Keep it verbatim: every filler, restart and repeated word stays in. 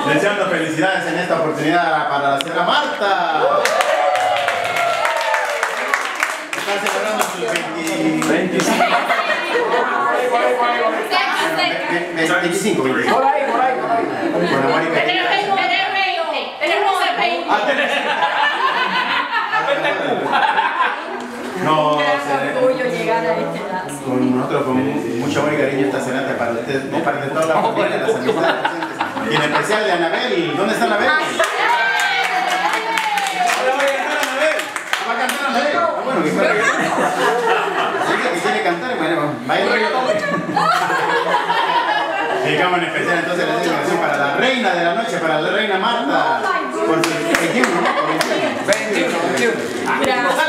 Deseando felicidades en esta oportunidad para la señora Marta. Está celebrando sus veinticinco. veinticinco, veinticinco. Por ahí, por ahí, por ahí. Con amor y cariño. No, orgullo llegar a este lazo. con nosotros con mucho amor y cariño esta cenata para ustedes, de parte de toda la familia, las amistades presentes. Y en especial de Anabel. ¿Dónde está Anabel? Ahora voy a cantar Anabel. ¿Va a cantar Anabel? Ah, bueno, que puede cantar. Dice que quiere cantar, bueno, va a ir reggaetón. Dedicamos en especial entonces la dedicación para la reina de la noche, para la reina Marta. Por su veintiuno, ¿no? veintiuno. veintiuno, veintiuno. Gracias.